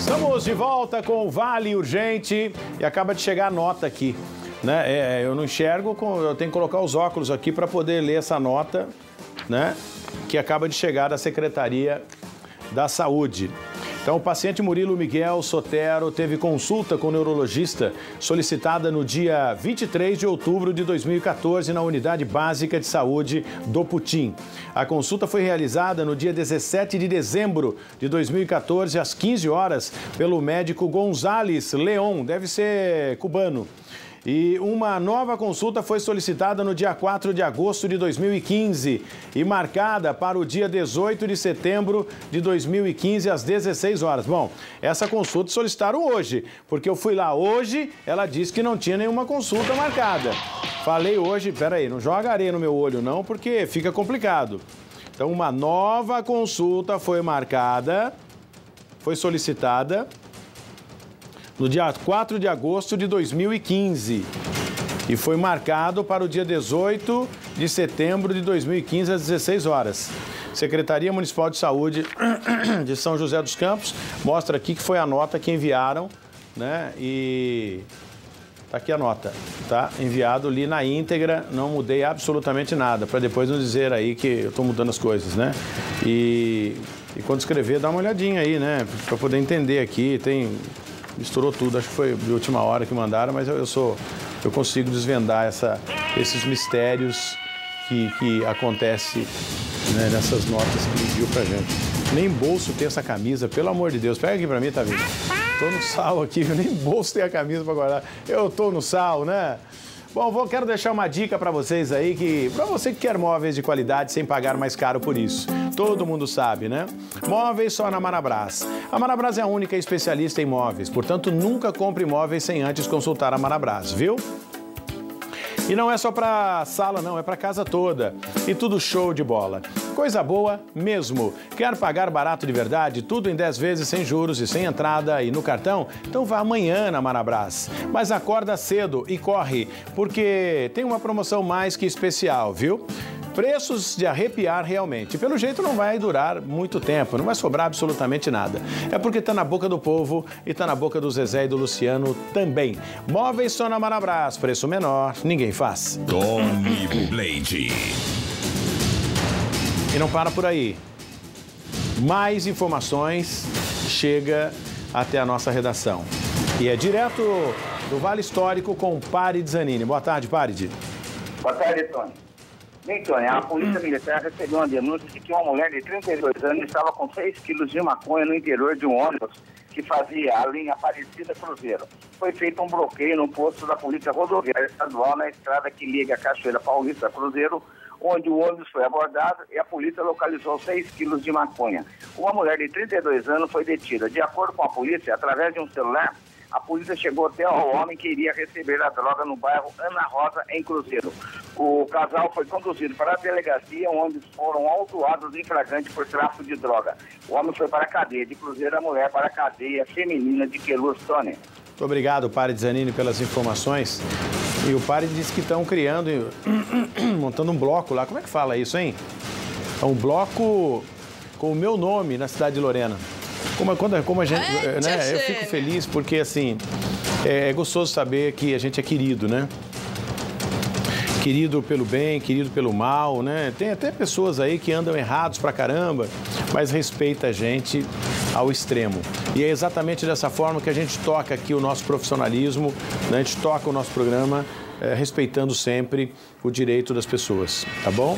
Estamos de volta com o Vale Urgente e acaba de chegar a nota aqui, né? Eu não enxergo, eu tenho que colocar os óculos aqui para poder ler essa nota, né? Que acaba de chegar da Secretaria da Saúde. Então, o paciente Murilo Miguel Sotero teve consulta com o neurologista solicitada no dia 23 de outubro de 2014 na Unidade Básica de Saúde do Putim. A consulta foi realizada no dia 17 de dezembro de 2014, às 15 horas, pelo médico Gonzales Leon, deve ser cubano. E uma nova consulta foi solicitada no dia 4 de agosto de 2015 e marcada para o dia 18 de setembro de 2015, às 16 horas. Bom, essa consulta solicitaram hoje, porque eu fui lá hoje, ela disse que não tinha nenhuma consulta marcada. Falei hoje, peraí, não joga areia no meu olho não, porque fica complicado. Então, uma nova consulta foi marcada, foi solicitada no dia 4 de agosto de 2015 e foi marcado para o dia 18 de setembro de 2015, às 16 horas. Secretaria Municipal de Saúde de São José dos Campos mostra aqui que foi a nota que enviaram, né? E tá aqui a nota, tá? Enviado ali na íntegra, não mudei absolutamente nada, para depois não dizer aí que eu estou mudando as coisas, né? E quando escrever, dá uma olhadinha aí, né? Para poder entender aqui, misturou tudo, acho que foi de última hora que mandaram, mas eu consigo desvendar esses mistérios que acontecem, né, nessas notas que enviou pra gente. Nem bolso tem essa camisa, pelo amor de Deus. Pega aqui pra mim, tá vendo? Tô no sal aqui, nem bolso tem a camisa pra guardar. Eu tô no sal, né? Bom, quero deixar uma dica para vocês aí, para você que quer móveis de qualidade sem pagar mais caro por isso. Todo mundo sabe, né? Móveis só na Marabras. A Marabras é a única especialista em móveis, portanto, nunca compre móveis sem antes consultar a Marabras, viu? E não é só para sala, não, é para casa toda. E tudo show de bola. Coisa boa mesmo. Quer pagar barato de verdade? Tudo em 10 vezes sem juros e sem entrada e no cartão? Então vá amanhã na Marabras. Mas acorda cedo e corre, porque tem uma promoção mais que especial, viu? Preços de arrepiar realmente. Pelo jeito não vai durar muito tempo, não vai sobrar absolutamente nada. É porque está na boca do povo e está na boca do Zezé e do Luciano também. Móveis só na Marabras, preço menor, ninguém faz. Tony Blade. E não para por aí. Mais informações chega até a nossa redação. E é direto do Vale Histórico com Parid Zanini. Boa tarde, Parid. Boa tarde, Tony. Bem, Tony, a Polícia Militar recebeu uma denúncia de que uma mulher de 32 anos estava com 6 quilos de maconha no interior de um ônibus que fazia a linha Aparecida Cruzeiro. Foi feito um bloqueio no posto da Polícia Rodoviária Estadual na estrada que liga a Cachoeira Paulista a Cruzeiro, onde o ônibus foi abordado e a polícia localizou 6 quilos de maconha. Uma mulher de 32 anos foi detida. De acordo com a polícia, através de um celular, a polícia chegou até ao homem que iria receber a droga no bairro Ana Rosa, em Cruzeiro. O casal foi conduzido para a delegacia, onde foram autuados em flagrante por tráfico de droga. O homem foi para a cadeia de Cruzeiro, a mulher para a cadeia feminina de Queluz, Tony. Muito obrigado, Parid Zanini, pelas informações. E o Parid disse que estão criando, montando um bloco lá. Como é que fala isso, hein? É um bloco com o meu nome na cidade de Lorena. Como a gente, né? Eu fico feliz porque, assim, é gostoso saber que a gente é querido, né? Querido pelo bem, querido pelo mal, né? Tem até pessoas aí que andam errados pra caramba, mas respeita a gente ao extremo. E é exatamente dessa forma que a gente toca aqui o nosso profissionalismo, né? A gente toca o nosso programa respeitando sempre o direito das pessoas, tá bom?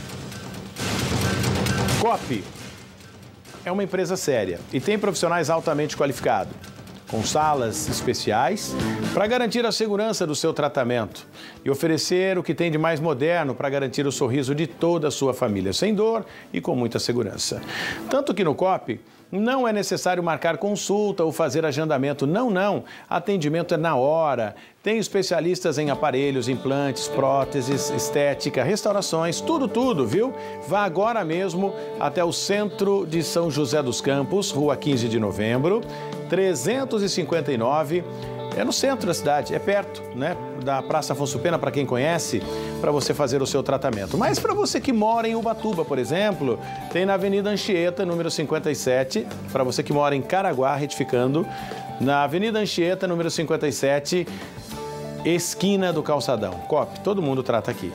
COP é uma empresa séria e tem profissionais altamente qualificados, com salas especiais para garantir a segurança do seu tratamento e oferecer o que tem de mais moderno para garantir o sorriso de toda a sua família, sem dor e com muita segurança. Tanto que no COP não é necessário marcar consulta ou fazer agendamento. Não. Atendimento é na hora. Tem especialistas em aparelhos, implantes, próteses, estética, restaurações, tudo, viu? Vá agora mesmo até o centro de São José dos Campos, Rua 15 de Novembro, 359, É no centro da cidade, é perto, né? Da Praça Afonso Pena, para quem conhece, para você fazer o seu tratamento. Mas para você que mora em Ubatuba, por exemplo, tem na Avenida Anchieta, número 57. Para você que mora em Caraguá, retificando, na Avenida Anchieta, número 57, esquina do Calçadão. COP, todo mundo trata aqui.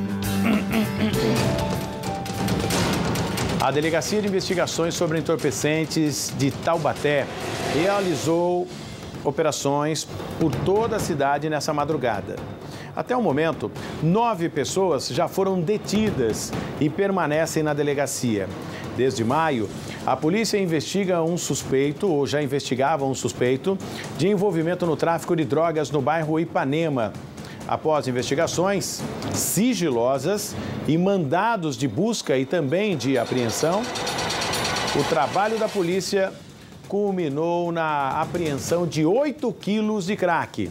A Delegacia de Investigações sobre Entorpecentes de Taubaté realizou operações por toda a cidade nessa madrugada. Até o momento, 9 pessoas já foram detidas e permanecem na delegacia. Desde maio, a polícia investiga um suspeito, ou já investigava um suspeito, de envolvimento no tráfico de drogas no bairro Ipanema. Após investigações sigilosas e mandados de busca e também de apreensão, o trabalho da polícia culminou na apreensão de 8 quilos de crack,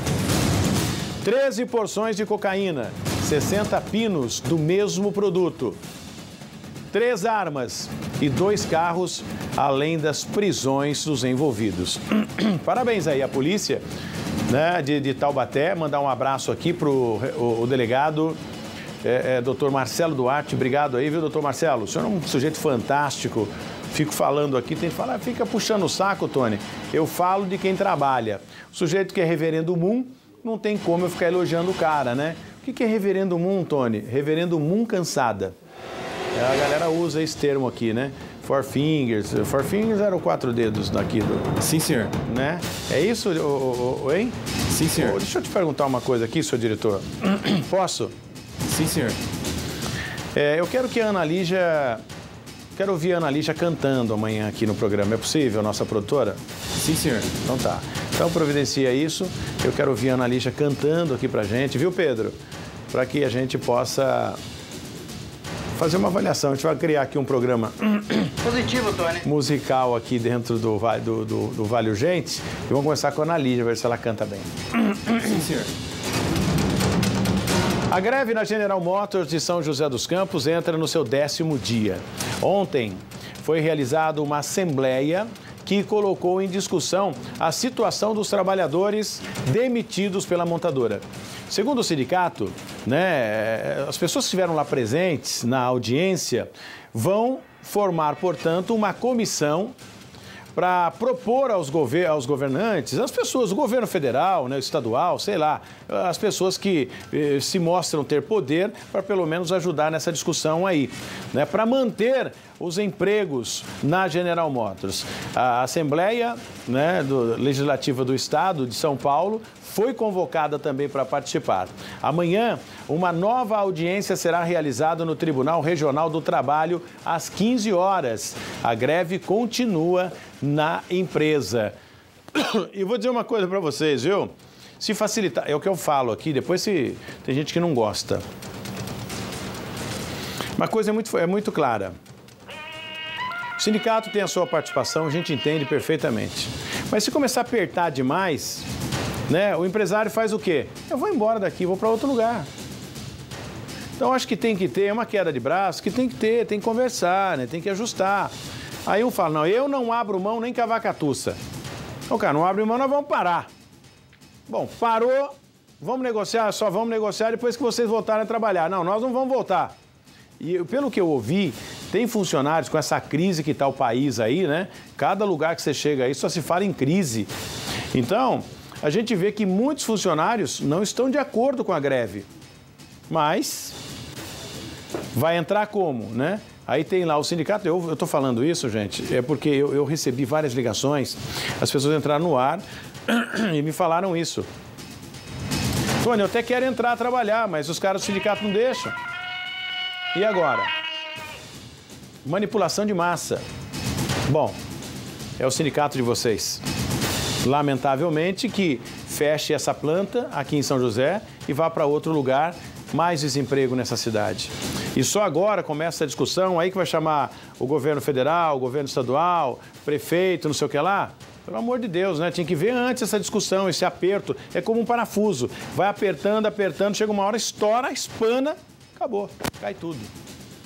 13 porções de cocaína, 60 pinos do mesmo produto, 3 armas e 2 carros, além das prisões dos envolvidos. Parabéns aí à polícia, né, de Taubaté. Mandar um abraço aqui para o delegado, doutor Marcelo Duarte. Obrigado aí, viu, doutor Marcelo? O senhor é um sujeito fantástico. Fico falando aqui, tem que falar, fica puxando o saco, Tony. Eu falo de quem trabalha. O sujeito que é reverendo Moon, não tem como eu ficar elogiando o cara, né? O que é reverendo Moon, Tony? Reverendo Moon cansada. A galera usa esse termo aqui, né? Four fingers. Four fingers eram 4 dedos daqui do... Sim, senhor. Né? É isso, hein? Sim, senhor. Deixa eu te perguntar uma coisa aqui, senhor diretor. Posso? Sim, senhor. Eu quero que a Ana Lígia... Quero ouvir a Ana Lígia cantando amanhã aqui no programa. É possível, nossa produtora? Sim, senhor. Então tá. Então providencia isso. Eu quero ouvir a Ana Lígia cantando aqui pra gente, viu, Pedro? Para que a gente possa fazer uma avaliação. A gente vai criar aqui um programa positivo, Tony, musical aqui dentro do Vale Urgente. E vamos começar com a Ana Lígia, ver se ela canta bem. Sim, senhor. A greve na General Motors de São José dos Campos entra no seu 10º dia. Ontem foi realizada uma assembleia que colocou em discussão a situação dos trabalhadores demitidos pela montadora. Segundo o sindicato, né, as pessoas que estiveram lá presentes na audiência vão formar, portanto, uma comissão para propor aos governantes, as pessoas, o governo federal, né, estadual, sei lá, as pessoas que se mostram ter poder, para pelo menos ajudar nessa discussão aí, né, para manter os empregos na General Motors. A Assembleia, né, Legislativa do Estado de São Paulo foi convocada também para participar. Amanhã, uma nova audiência será realizada no Tribunal Regional do Trabalho às 15 horas. A greve continua na empresa. E vou dizer uma coisa para vocês, viu? Se facilitar, é o que eu falo aqui, depois tem gente que não gosta. Uma coisa é muito clara. O sindicato tem a sua participação, a gente entende perfeitamente. Mas se começar a apertar demais, né, o empresário faz o quê? Eu vou embora daqui, vou para outro lugar. Então, acho que tem que ter uma queda de braço, que tem que ter, tem que conversar, né, tem que ajustar. Aí um fala, não, eu não abro mão nem com a vacatuça. Então, cara, não abre mão, nós vamos parar. Bom, parou, vamos negociar, só vamos negociar depois que vocês voltarem a trabalhar. Não, nós não vamos voltar. E pelo que eu ouvi, tem funcionários com essa crise que está o país aí, né? Cada lugar que você chega aí só se fala em crise. Então, a gente vê que muitos funcionários não estão de acordo com a greve. Mas vai entrar como, né? Aí tem lá o sindicato, eu estou falando isso, gente, é porque eu recebi várias ligações, as pessoas entraram no ar e me falaram isso. Tony, eu até quero entrar a trabalhar, mas os caras do sindicato não deixam. E agora? Manipulação de massa. Bom, é o sindicato de vocês. Lamentavelmente que feche essa planta aqui em São José e vá para outro lugar, mais desemprego nessa cidade. E só agora começa a discussão, aí que vai chamar o governo federal, o governo estadual, prefeito, não sei o que lá. Pelo amor de Deus, né? Tinha que ver antes essa discussão, esse aperto. É como um parafuso. Vai apertando, apertando, chega uma hora, estoura, espana, acabou, cai tudo.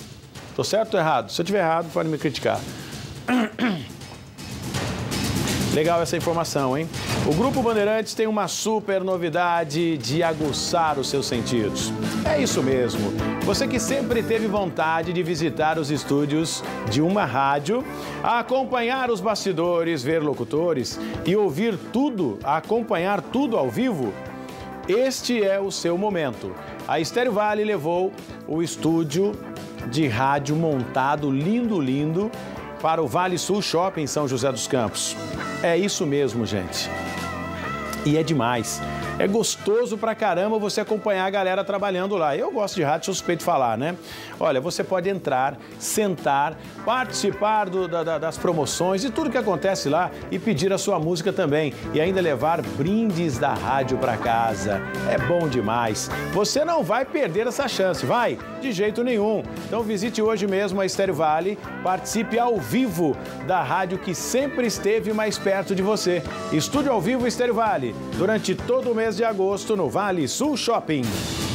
Tô certo ou errado? Se eu estiver errado, pode me criticar. Legal essa informação, hein? O Grupo Bandeirantes tem uma super novidade de aguçar os seus sentidos. É isso mesmo. Você que sempre teve vontade de visitar os estúdios de uma rádio, acompanhar os bastidores, ver locutores e ouvir tudo, acompanhar tudo ao vivo, este é o seu momento. A Estéreo Vale levou o estúdio de rádio montado, lindo, para o Vale Sul Shopping em São José dos Campos. É isso mesmo, gente. E é demais. É gostoso pra caramba você acompanhar a galera trabalhando lá. Eu gosto de rádio, sou suspeito de falar, né? Olha, você pode entrar, sentar, participar das promoções e tudo que acontece lá e pedir a sua música também. E ainda levar brindes da rádio pra casa. É bom demais. Você não vai perder essa chance, vai? De jeito nenhum. Então visite hoje mesmo a Estéreo Vale, participe ao vivo da rádio que sempre esteve mais perto de você. Estúdio ao vivo Estéreo Vale, durante todo o mês de agosto no Vale Sul Shopping.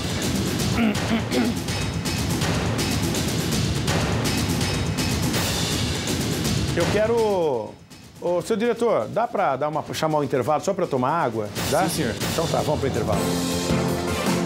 Eu quero... Ô, seu diretor, dá pra chamar um intervalo só pra tomar água? Dá? Sim, senhor. Então tá, vamos pro intervalo.